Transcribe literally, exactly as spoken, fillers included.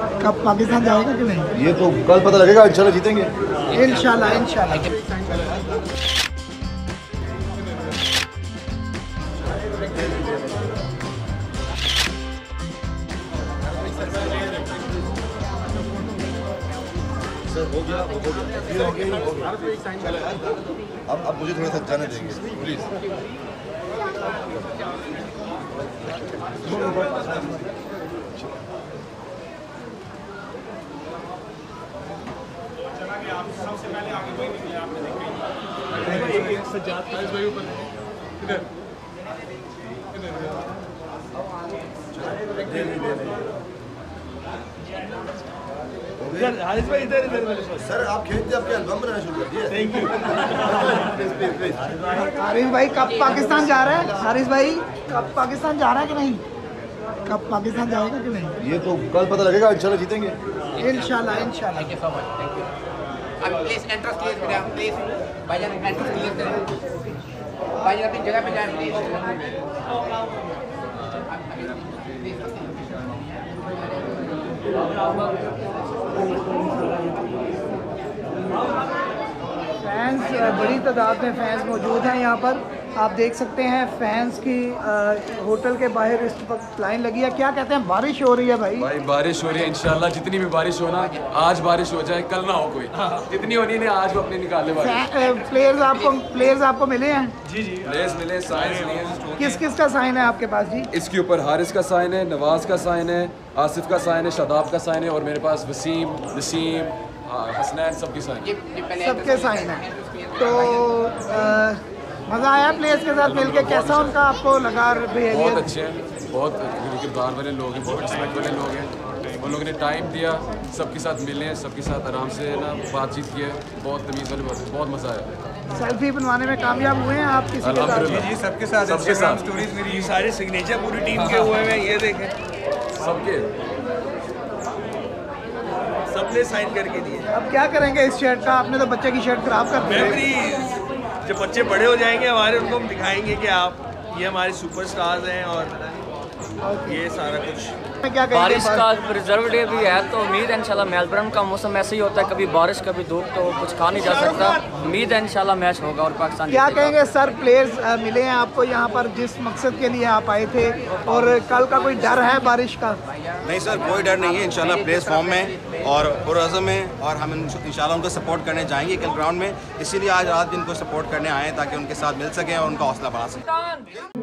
कब पाकिस्तान जाएगा कि नहीं? ये तो कल पता लगेगा, इंशाल्लाह जीतेंगे। इंशाल्लाह इंशाल्लाह। अब अब मुझे थोड़ा सा जाने देंगे प्लीज। सबसे पहले आगे वही निकले, आपने देखा सज्जाद भाई ऊपर इधर इधर हारिस भाई इधर इधर। सर आप खेलते आपके एल्बम बनाना शुरू कर दिए। Thank you. हारिस भाई कब पाकिस्तान जा रहा है? हारिस भाई कब पाकिस्तान जा रहा है कि नहीं? कब पाकिस्तान जाएगा कि नहीं? ये तो कल पता लगेगा, इंशाल्लाह जीतेंगे। इंशाल्लाह इंशाल्लाह। Thank you so much, thank you. अब प्लीज एंट्रेंस क्लियर करें, प्लीज भाईजान एंट्रेंस क्लियर करें, भाईजान अपनी जगह पे जाएं प्लीज। फैंस बड़ी तादाद में फैंस मौजूद हैं यहाँ पर। आप देख सकते हैं फैंस की आ, होटल के बाहर इस वक्त लाइन लगी है। क्या कहते हैं, बारिश हो रही है भाई? भाई बारिश हो रही है, इंशाल्लाह जितनी भी बारिश हो ना, आज बारिश हो जाए, कल ना हो कोई। जितनी होनी है आज वो अपने निकाले बारिश। प्लेयर्स आपको प्लेयर्स आपको मिले हैं? जी जी प्लेयर्स मिले, साइंस लिए। किस किस का साइन है आपके पास जी? इसके ऊपर हारिस का साइन है, नवाज का साइन है, आसिफ का साइन है, शादाब का साइन है, और मेरे पास वसीम, नसीम, हसनैन, सबकी साइन है। सबके साइन है। तो आ, मज़ा आया प्लेयर्स के साथ मिलके? कैसा उनका आपको लगा बिहेवियर? बहुत अच्छे हैं, बहुत किरदार वाले लोग हैं, बहुत रिस्पेक्ट वाले लोग हैं। उन लोगों ने टाइम दिया, सबके साथ मिले, सबके साथ आराम से ना बातचीत की है, बहुत तमीज़ वाले, बहुत बहुत मज़ा आया। सेल्फी बनवाने में कामयाब हुए हैं आप किसी के साथ? अल्हम्दुलिल्लाह जी सबके साथ सबके साथ स्टोरीज मेरी सारे सिग्नेचर पूरी टीम के हुए हैं, ये देखें सबके सबने साइन करके दिए। अब क्या करेंगे इस शर्ट का? आपने तो बच्चे की शर्ट खराब कर दी। मेमोरीज जब बच्चे बड़े हो जाएंगे हमारे, उनको हम दिखाएंगे कि आप ये हमारे सुपरस्टार्स हैं और ये सारा कुछ। क्या कहेंगे? बारिश का रिजर्व डे भी है तो उम्मीद है इंशाल्लाह। मेलबर्न का मौसम ऐसे ही होता है, कभी बारिश कभी धूप, तो कुछ कहा नहीं जा सकता। उम्मीद है इंशाल्लाह मैच होगा और पाकिस्तान क्या जीतेगा। कहेंगे सर, प्लेयर्स मिले हैं आपको यहाँ पर जिस मकसद के लिए आप आए थे, और कल का कोई डर है बारिश का? नहीं सर, कोई डर नहीं है। इंशाल्लाह प्लेयर्स फॉर्म में और पुरअज़्म में, और हम इंशाल्लाह उनको सपोर्ट करने जाएंगे कल ग्राउंड में। इसीलिए आज रात दिन को सपोर्ट करने आए ताकि उनके साथ मिल सकें और उनका हौसला बढ़ा सकें।